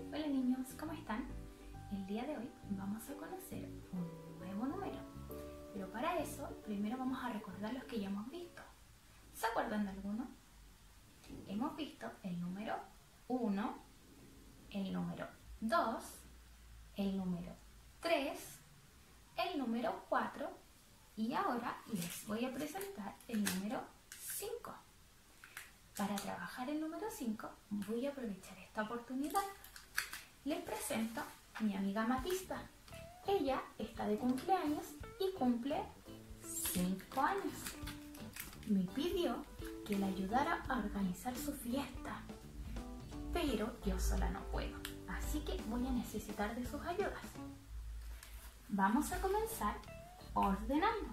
Hola niños, ¿cómo están? El día de hoy vamos a conocer un nuevo número, pero para eso primero vamos a recordar los que ya hemos visto. ¿Se acuerdan de alguno? Hemos visto el número 1, el número 2, el número 3, el número 4 y ahora les voy a presentar el número 5. Para trabajar el número 5 voy a aprovechar esta oportunidad. Les presento a mi amiga Matista. Ella está de cumpleaños y cumple 5 años. Me pidió que le ayudara a organizar su fiesta, pero yo sola no puedo, así que voy a necesitar de sus ayudas. Vamos a comenzar ordenando.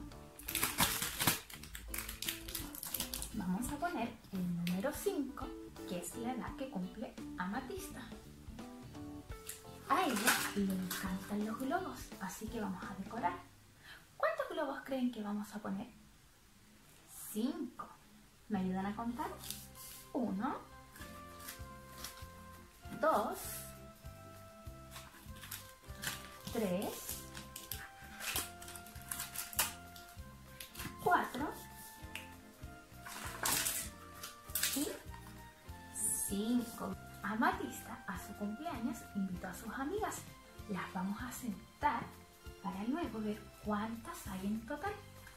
Vamos a poner el número 5, que es la edad que cumple Amatista. A ella le encantan los globos, así que vamos a decorar. ¿Cuántos globos creen que vamos a poner? 5. ¿Me ayudan a contar? 1, 2, 3, 4 y 5. Amatista a su cumpleaños invitó a sus amigas. Las vamos a sentar para luego ver cuántas hay en total.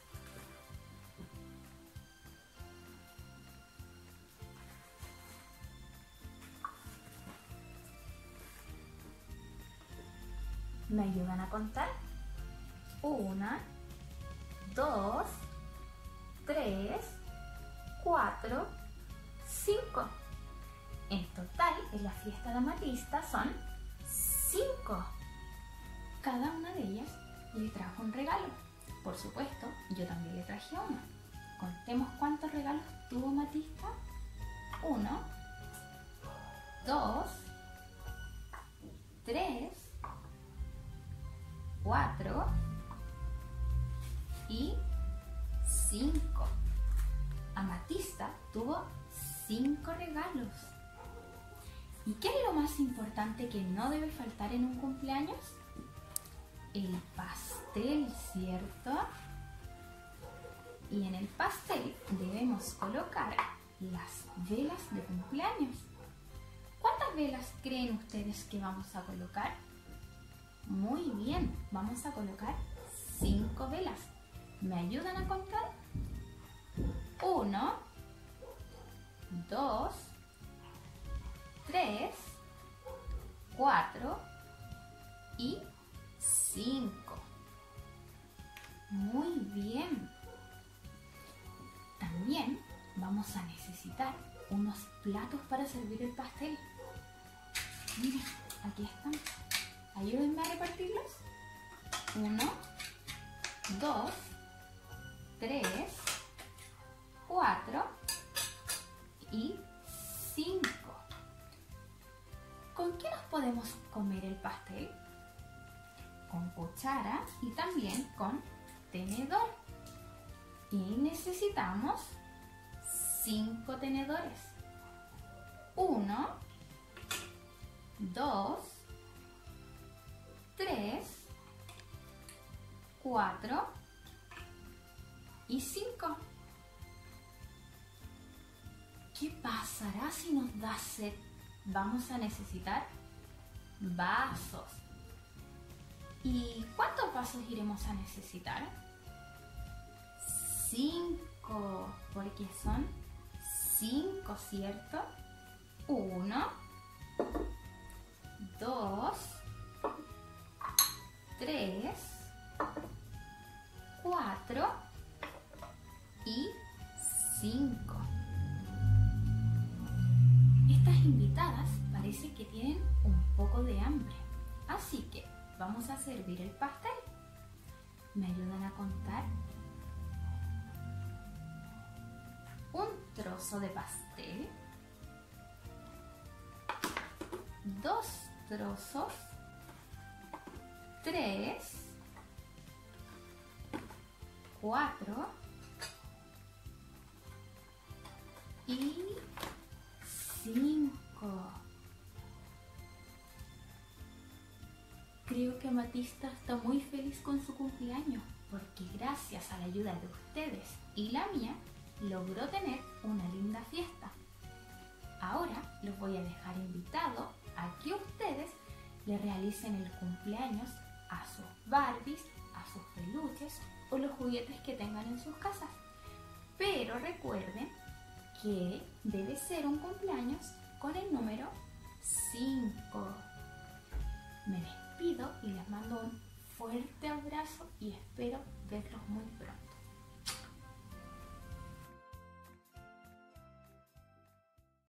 ¿Me ayudan a contar? 1, 2, 3, 4, 5. En total, en la fiesta de Amatista son 5. Cada una de ellas le trajo un regalo. Por supuesto, yo también le traje uno. Contemos cuántos regalos tuvo Amatista. 1, 2, 3, 4 y 5. Amatista tuvo 5 regalos. ¿Y qué es lo más importante que no debe faltar en un cumpleaños? El pastel, ¿cierto? Y en el pastel debemos colocar las velas de cumpleaños. ¿Cuántas velas creen ustedes que vamos a colocar? Muy bien, vamos a colocar 5 velas. ¿Me ayudan a contar? 1, 2, 3, 4 y 5. Muy bien. También vamos a necesitar unos platos para servir el pastel. Miren, aquí están. Ayúdenme a repartirlos. 1, 2, 3, 4 y 5. ¿Con qué nos podemos comer el pastel? Con cuchara y también con tenedor. Y necesitamos 5 tenedores. 1, 2, 3, 4 y 5. ¿Qué pasará si nos da sed? Vamos a necesitar vasos. ¿Y cuántos vasos iremos a necesitar? 5, porque son 5, ¿cierto? 1, 2, 3, 4 y 5. Estas invitadas parece que tienen un poco de hambre, así que vamos a servir el pastel. ¿Me ayudan a contar? Un trozo de pastel, 2 trozos, 3, 4 y 5. que Matista está muy feliz con su cumpleaños porque gracias a la ayuda de ustedes y la mía logró tener una linda fiesta. Ahora los voy a dejar invitados a que ustedes le realicen el cumpleaños a sus Barbies, a sus peluches o los juguetes que tengan en sus casas. Pero recuerden que debe ser un cumpleaños con el número 5. Me despido y les mando un fuerte abrazo y espero verlos muy pronto.